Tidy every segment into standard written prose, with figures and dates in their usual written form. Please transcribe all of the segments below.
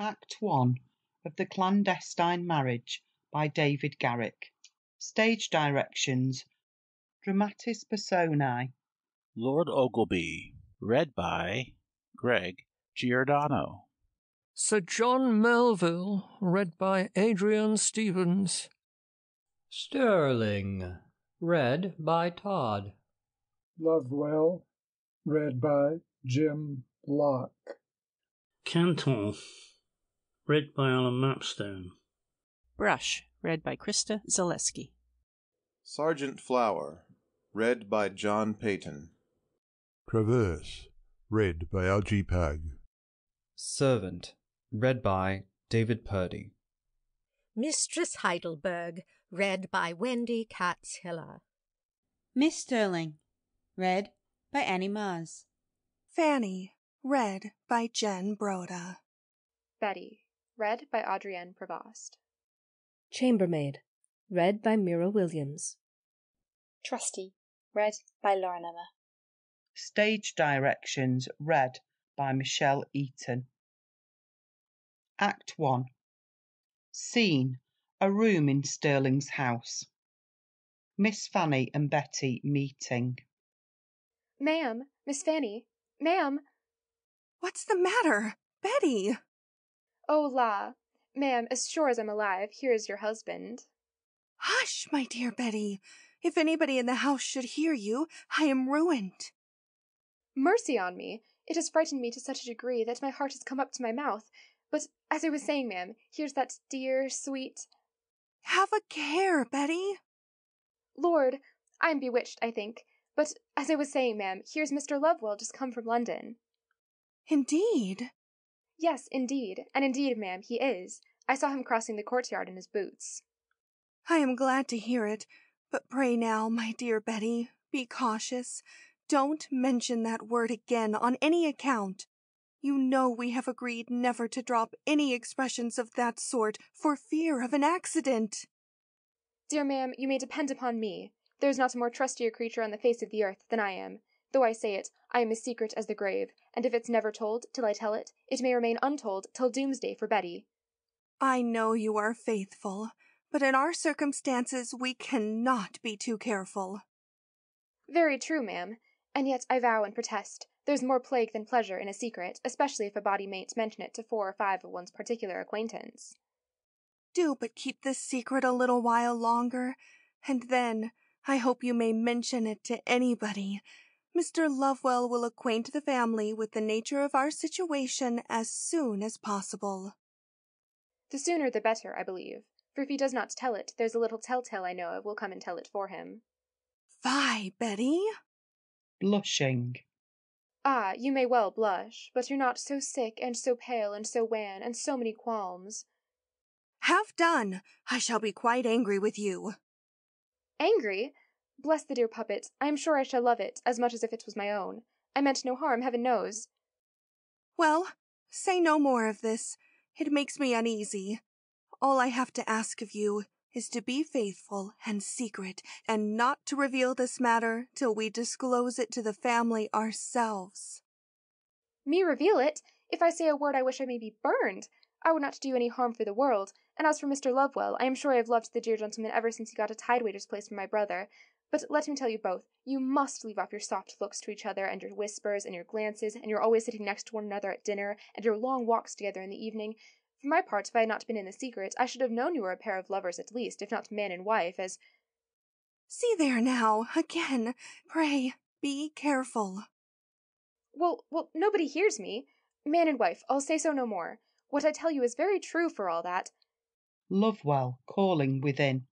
Act 1 of The Clandestine Marriage by David Garrick. Stage directions. Dramatis Personae. Lord Ogleby, read by Greg Giordano. Sir John Melville, read by Adrian Stevens. Sterling, read by Todd. Lovewell, read by Jim Locke. Canton, read by Alan Mapstone. Brush, read by Krista Zaleski. Sergeant Flower, read by John Payton. Traverse, read by Algie Pug. Servant, read by David Purdy. Mistress Heidelberg, read by Wendy Katz-Hiller. Miss Sterling, read by Annie Maz. Fanny, read by Jen Broda. Betty, read by Adrienne Prevost. Chambermaid, read by Mira Williams. Trusty, read by Lauren Emma. Stage directions read by Michelle Eaton. Act 1. Scene: a room in Sterling's house. Miss Fanny and Betty meeting. Ma'am, Miss Fanny, ma'am. What's the matter, Betty? Oh, la, ma'am, as sure as I'm alive, here is your husband. Hush, my dear Betty. If anybody in the house should hear you, I am ruined. Mercy on me! It has frightened me to such a degree that my heart has come up to my mouth. But, as I was saying, ma'am, here's that dear, sweet— Have a care, Betty. Lord, I am bewitched, I think. But, as I was saying, ma'am, here's Mr. Lovewell just come from London. Indeed? Yes, indeed. And indeed, ma'am, he is. I saw him crossing the courtyard in his boots. I am glad to hear it. But pray now, my dear Betty, be cautious. Don't mention that word again on any account. You know we have agreed never to drop any expressions of that sort for fear of an accident. Dear ma'am, you may depend upon me. There is not a more trustier creature on the face of the earth than I am. Though I say it, I am as secret as the grave, and if it's never told till I tell it, it may remain untold till doomsday for Betty. I know you are faithful, but in our circumstances we cannot be too careful. Very true, ma'am. And yet I vow and protest, there's more plague than pleasure in a secret, especially if a body mayn't mention it to 4 or 5 of one's particular acquaintance. Do but keep this secret a little while longer, and then I hope you may mention it to anybody. Mr. Lovewell will acquaint the family with the nature of our situation as soon as possible. The sooner the better, I believe, for if he does not tell it, there's a little telltale I know of will come and tell it for him. Fie, Betty! Blushing. Ah, you may well blush, but you're not so sick and so pale and so wan and so many qualms. Have done! I shall be quite angry with you. Angry? Bless the dear puppet, I am sure I shall love it, as much as if it was my own. I meant no harm, heaven knows. Well, say no more of this. It makes me uneasy. All I have to ask of you is to be faithful and secret, and not to reveal this matter till we disclose it to the family ourselves. Me reveal it? If I say a word I wish I may be burned. I would not do any harm for the world, and as for Mr. Lovewell, I am sure I have loved the dear gentleman ever since he got a tide-waiter's place from my brother. But let me tell you both, you must leave off your soft looks to each other, and your whispers, and your glances, and your always sitting next to one another at dinner, and your long walks together in the evening. For my part, if I had not been in the secret, I should have known you were a pair of lovers at least, if not man and wife, as— See there now, again. Pray, be careful. Well, nobody hears me. Man and wife, I'll say so no more. What I tell you is very true for all that. Lovewell calling within.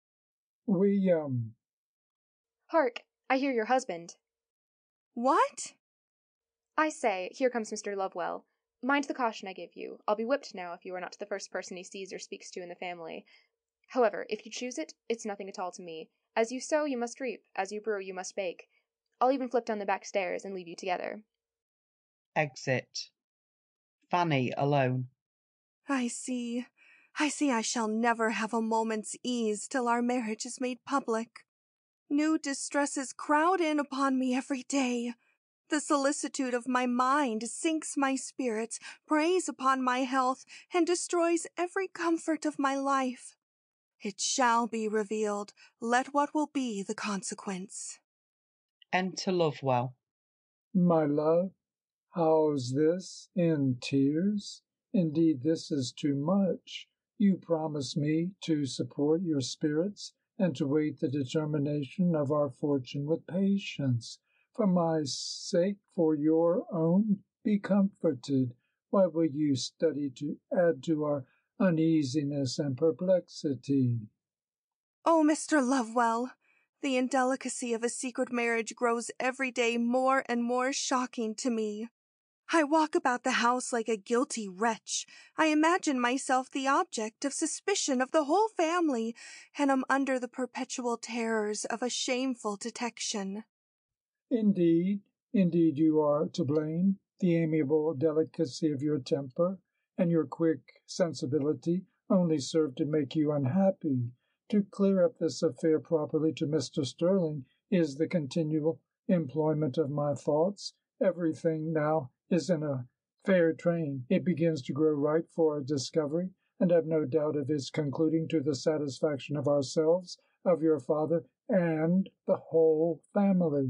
Hark, I hear your husband. What? I say, here comes Mr. Lovewell. Mind the caution I give you. I'll be whipped now if you are not the first person he sees or speaks to in the family. However, if you choose it, it's nothing at all to me. As you sow, you must reap. As you brew, you must bake. I'll even flip down the back stairs and leave you together. Exit. Fanny alone. I see I shall never have a moment's ease till our marriage is made public. New distresses crowd in upon me every day. The solicitude of my mind sinks my spirits, preys upon my health, and destroys every comfort of my life. It shall be revealed, let what will be the consequence. Enter Lovewell. My love, how's this? In tears? Indeed, this is too much. You promise me to support your spirits and to wait the determination of our fortune with patience. For my sake, for your own, be comforted. Why will you study to add to our uneasiness and perplexity? Oh, Mr. Lovewell, the indelicacy of a secret marriage grows every day more and more shocking to me. I walk about the house like a guilty wretch. I imagine myself the object of suspicion of the whole family, and am under the perpetual terrors of a shameful detection. Indeed, indeed you are to blame. The amiable delicacy of your temper and your quick sensibility only serve to make you unhappy. To clear up this affair properly to Mr. Sterling is the continual employment of my thoughts. Everything now is in a fair train. It begins to grow ripe for a discovery, and I've no doubt of its concluding to the satisfaction of ourselves, of your father, and the whole family.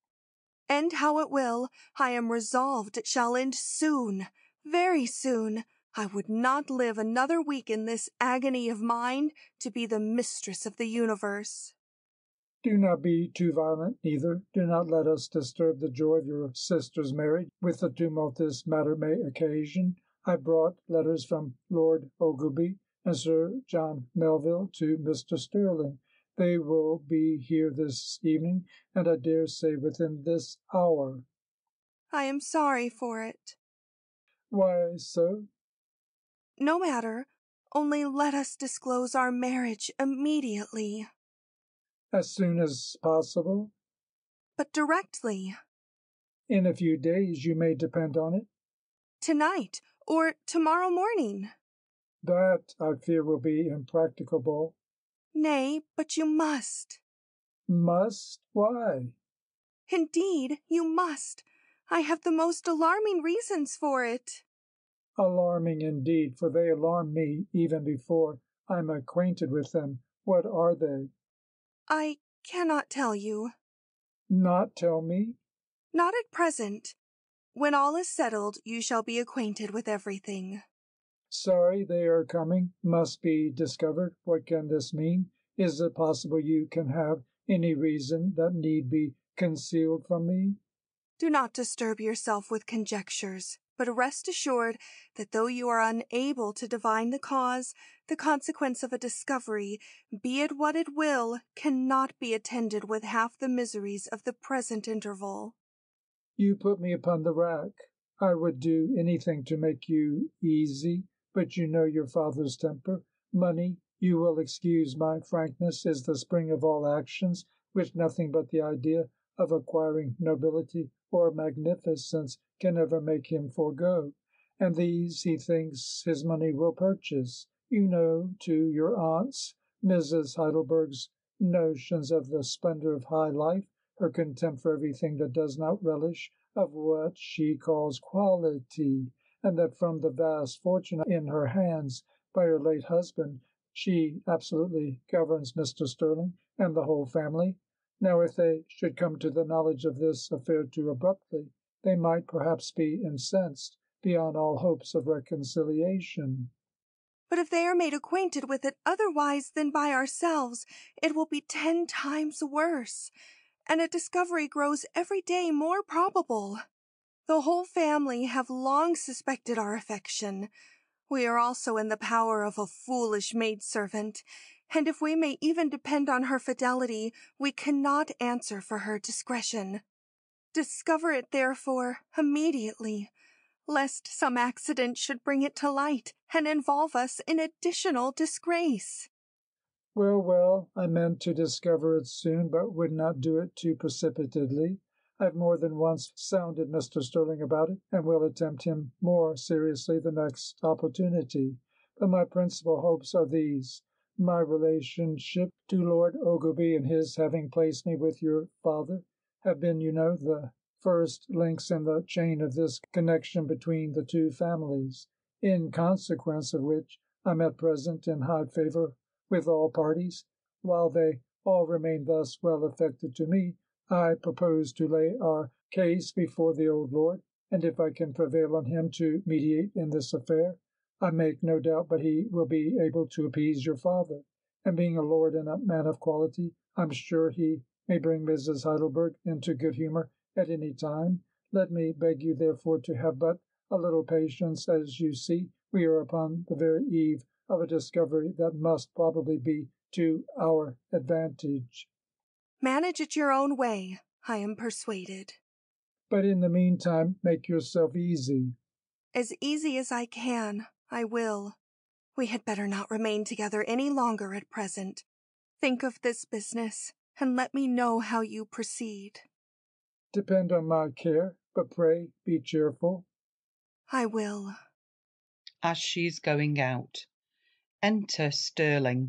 End how it will, I am resolved it shall end soon, very soon. I would not live another week in this agony of mind to be the mistress of the universe. Do not be too violent, neither. Do not let us disturb the joy of your sister's marriage with the tumult this matter may occasion. I brought letters from Lord Ogleby and Sir John Melville to Mr. Sterling. They will be here this evening, and I dare say within this hour. I am sorry for it. Why so? No matter, only let us disclose our marriage immediately. As soon as possible? But directly. In a few days, you may depend on it. Tonight, or tomorrow morning. That, I fear, will be impracticable. Nay, but you must. Must? Why? Indeed, you must. I have the most alarming reasons for it. Alarming indeed, for they alarm me even before I'm acquainted with them. What are they? I cannot tell you. Not tell me? Not at present. When all is settled, you shall be acquainted with everything. Sorry they are coming. Must be discovered. What can this mean? Is it possible you can have any reason that need be concealed from me? Do not disturb yourself with conjectures, but rest assured that though you are unable to divine the cause, the consequence of a discovery, be it what it will, cannot be attended with half the miseries of the present interval. You put me upon the rack. I would do anything to make you easy, but you know your father's temper. Money, you will excuse my frankness, is the spring of all actions, which nothing but the idea of acquiring nobility or magnificence can ever make him forego, and these he thinks his money will purchase. You know, too, your aunt's, Mrs. Heidelberg's, notions of the splendor of high life, her contempt for everything that does not relish of what she calls quality, and that from the vast fortune in her hands by her late husband, she absolutely governs Mr. Sterling and the whole family. Now, if they should come to the knowledge of this affair too abruptly, they might perhaps be incensed beyond all hopes of reconciliation. But if they are made acquainted with it otherwise than by ourselves, it will be 10 times worse, and a discovery grows every day more probable. The whole family have long suspected our affection. We are also in the power of a foolish maidservant, and if we may even depend on her fidelity, we cannot answer for her discretion. Discover it, therefore, immediately, lest some accident should bring it to light and involve us in additional disgrace. Well, well, I meant to discover it soon, but would not do it too precipitately. I have more than once sounded Mr. Sterling about it, and will attempt him more seriously the next opportunity. But my principal hopes are these: my relationship to Lord Ogleby and his having placed me with your father have been, you know, the first links in the chain of this connection between the two families, in consequence of which I am at present in high favour with all parties. While they all remain thus well affected to me, I propose to lay our case before the old lord, and if I can prevail on him to mediate in this affair, I make no doubt but he will be able to appease your father, and being a lord and a man of quality, I'm sure he may bring Mrs. Heidelberg into good humour at any time. Let me beg you therefore to have but a little patience. As you see, we are upon the very eve of a discovery that must probably be to our advantage. Manage it your own way, I am persuaded. But in the meantime, make yourself easy. As easy as I can, I will. We had better not remain together any longer at present. Think of this business, and let me know how you proceed. Depend on my care, but pray be cheerful. I will. As she's going out, enter Sterling.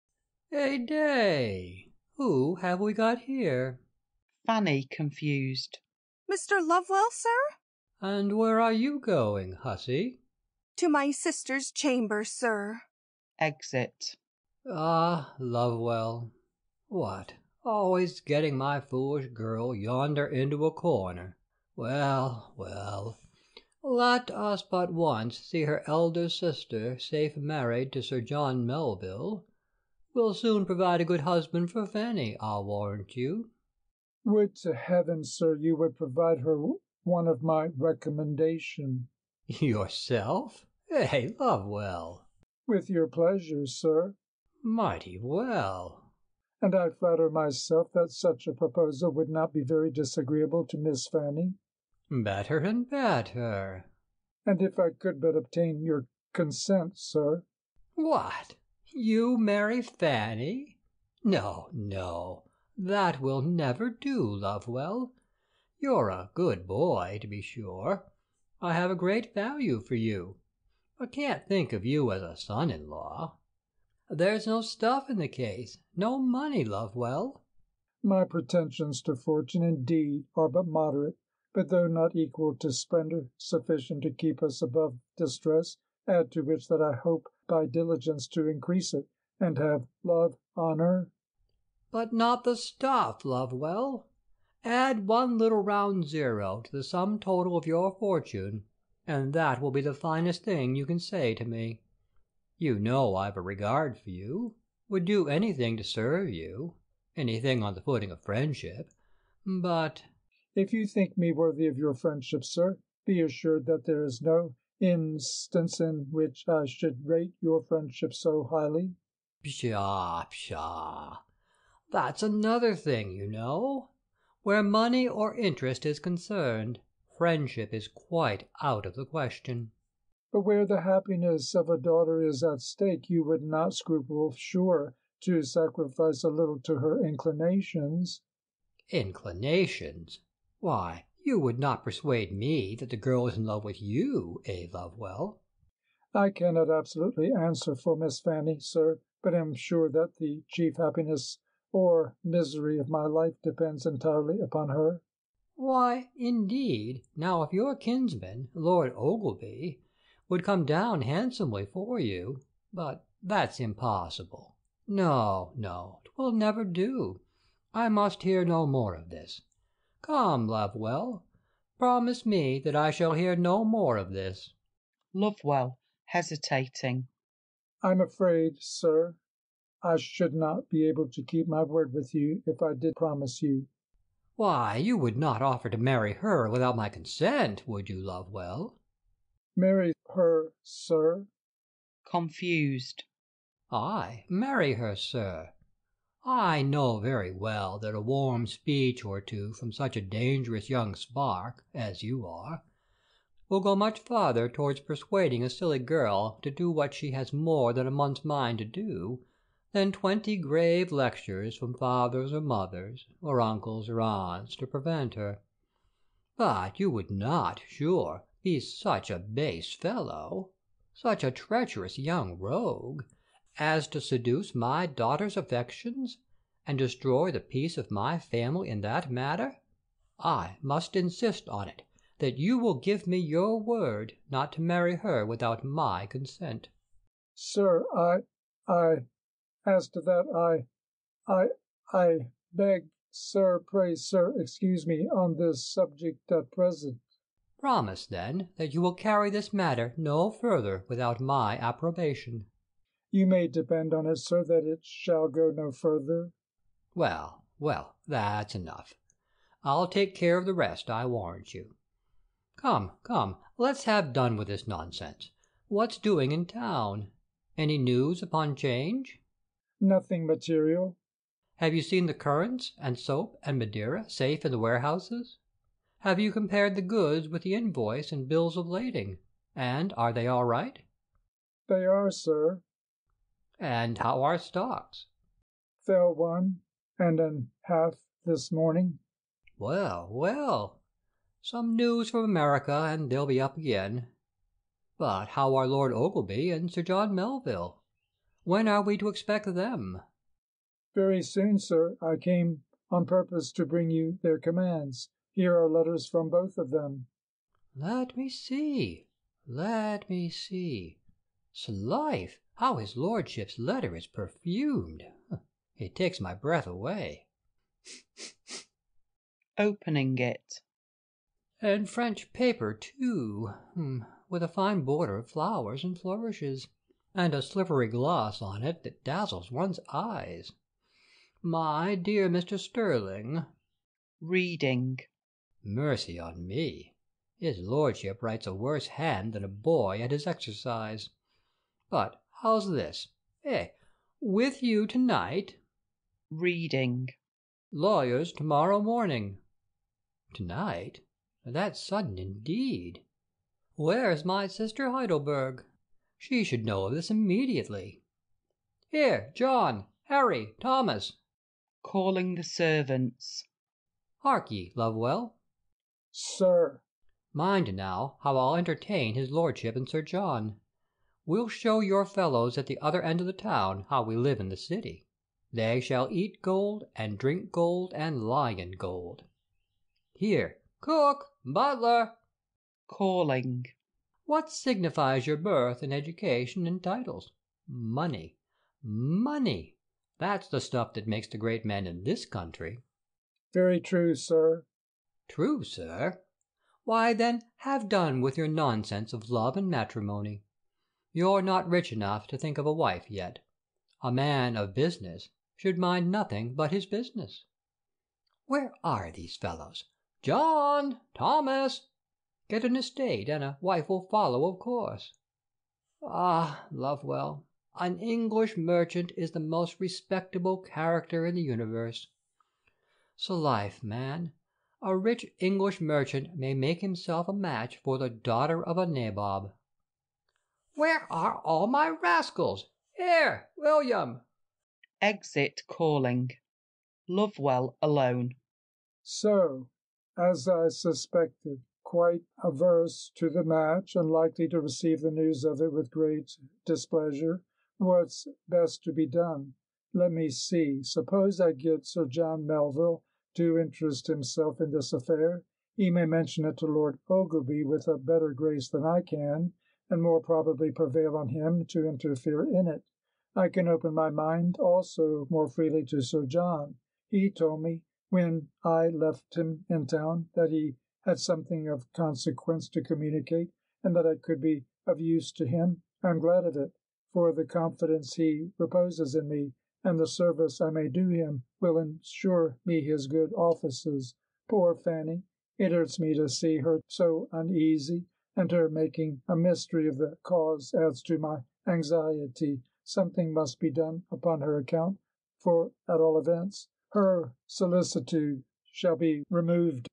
Hey day! Who have we got here? Fanny, confused. Mr. Lovewell, sir? And where are you going, hussy? To my sister's chamber, sir. Exit. Ah, Lovewell. What, always getting my foolish girl yonder into a corner. Well, well, let us but once see her elder sister safe married to Sir John Melville. We'll soon provide a good husband for Fanny, I'll warrant you. Would to heaven, sir, you would provide her one of my recommendation. Yourself? Hey, Lovewell. With your pleasure, sir. Mighty well. And I flatter myself that such a proposal would not be very disagreeable to Miss Fanny. Better and better. And if I could but obtain your consent, sir. What? You marry Fanny? No, no, that will never do, Lovewell. You're a good boy, to be sure. I have a great value for you, but can't think of you as a son-in-law. There's no stuff in the case, no money, Lovewell. My pretensions to fortune, indeed, are but moderate, but though not equal to splendour, sufficient to keep us above distress, add to which that I hope by diligence to increase it, and have love, honour. But not the stuff, Lovewell. Add one little round zero to the sum total of your fortune, and that will be the finest thing you can say to me. You know I've a regard for you, would do anything to serve you, anything on the footing of friendship, but... If you think me worthy of your friendship, sir, be assured that there is no instance in which I should rate your friendship so highly. Pshaw, pshaw. That's another thing, you know. Where money or interest is concerned, friendship is quite out of the question. But where the happiness of a daughter is at stake, you would not scruple, sure, to sacrifice a little to her inclinations. Inclinations? Why, you would not persuade me that the girl is in love with you, Lovewell? I cannot absolutely answer for Miss Fanny, sir, but am sure that the chief happiness or misery of my life depends entirely upon her. Why, indeed, now if your kinsman, Lord Ogleby, would come down handsomely for you, but that's impossible. No, no, 'twill never do. I must hear no more of this. Come, Lovewell, promise me that I shall hear no more of this. Lovewell, hesitating. I'm afraid, sir, I should not be able to keep my word with you if I did promise you. Why, you would not offer to marry her without my consent, would you, Lovewell? Marry her, sir? Confused. Ay, marry her, sir. I know very well that a warm speech or two from such a dangerous young spark as you are will go much farther towards persuading a silly girl to do what she has more than a month's mind to do, than 20 grave lectures from fathers or mothers, or uncles or aunts to prevent her. But you would not, sure, be such a base fellow, such a treacherous young rogue, as to seduce my daughter's affections, and destroy the peace of my family in that matter? I must insist on it that you will give me your word not to marry her without my consent. Sir, as to that, I beg, sir, pray, sir, excuse me on this subject at present. Promise, then, that you will carry this matter no further without my approbation. You may depend on it, sir, that it shall go no further. Well, well, that's enough. I'll take care of the rest, I warrant you. Come, come, let's have done with this nonsense. What's doing in town? Any news upon change? Nothing material. Have you seen the currants and soap and Madeira safe in the warehouses? Have you compared the goods with the invoice and bills of lading? And are they all right? They are, sir. And how are stocks? Fell 1.5 this morning. Well, well, some news from America, and they'll be up again. But how are Lord Ogleby and Sir John Melville? When are we to expect them? Very soon, sir. I came on purpose to bring you their commands. Here are letters from both of them. Let me see. 'Slife, how his lordship's letter is perfumed! It takes my breath away. Opening it. And French paper, too, with a fine border of flowers and flourishes, and a slippery gloss on it that dazzles one's eyes. My dear Mr. Sterling. Reading. Mercy on me! His lordship writes a worse hand than a boy at his exercise. But how's this? With you tonight? Reading. Lawyers tomorrow morning. Tonight? That's sudden indeed. Where's my sister Heidelberg? She should know of this immediately. Here, John, Harry, Thomas. Calling the servants. Hark ye, Lovewell. Sir. Mind now how I'll entertain his lordship and Sir John. We'll show your fellows at the other end of the town how we live in the city. They shall eat gold and drink gold and lie in gold. Here, cook, butler. Calling. What signifies your birth and education and titles? Money. Money. That's the stuff that makes the great men in this country. Very true, sir. True, sir? Why, then, have done with your nonsense of love and matrimony. You're not rich enough to think of a wife yet. A man of business should mind nothing but his business. Where are these fellows? John! Thomas! Get an estate, and a wife will follow, of course. Ah, Lovewell, an English merchant is the most respectable character in the universe. 'Slife, man, a rich English merchant may make himself a match for the daughter of a nabob. Where are all my rascals? Here, William! Exit calling. Lovewell alone. So, as I suspected, quite averse to the match, and likely to receive the news of it with great displeasure. What's best to be done? Let me see. Suppose I get Sir John Melville to interest himself in this affair. He may mention it to Lord Ogleby with a better grace than I can, and more probably prevail on him to interfere in it. I can open my mind also more freely to Sir John. He told me, when I left him in town, that he had something of consequence to communicate, and that I could be of use to him. I am glad of it, for the confidence he reposes in me, and the service I may do him, will ensure me his good offices. Poor Fanny! It hurts me to see her so uneasy, and her making a mystery of the cause adds to my anxiety. Something must be done upon her account, for, at all events, her solicitude shall be removed.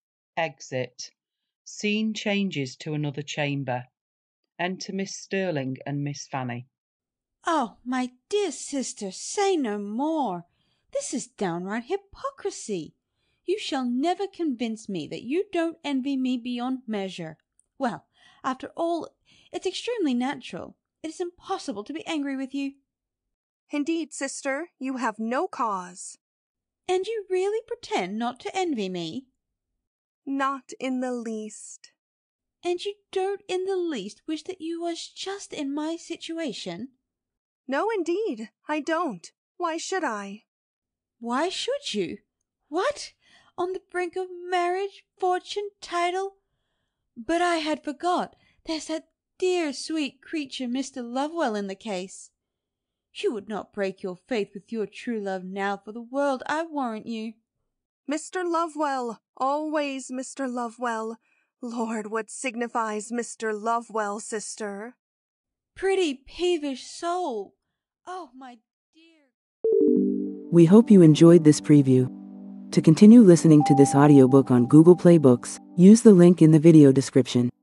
Exit. Scene changes to another chamber. Enter Miss Sterling and Miss Fanny. Oh, my dear sister, say no more. This is downright hypocrisy. You shall never convince me that you don't envy me beyond measure. Well, after all, it's extremely natural. It is impossible to be angry with you. Indeed, sister, you have no cause. And you really pretend not to envy me? Not in the least. And you don't in the least wish that you was just in my situation? No, indeed, I don't. Why should I? Why should you? What? On the brink of marriage, fortune, title? But I had forgot there's that dear sweet creature Mr. Lovewell in the case. You would not break your faith with your true love now for the world, I warrant you. Mr. Lovewell, always Mr. Lovewell. Lord, what signifies Mr. Lovewell, sister? Pretty peevish soul. Oh, my dear. We hope you enjoyed this preview. To continue listening to this audiobook on Google Play Books, use the link in the video description.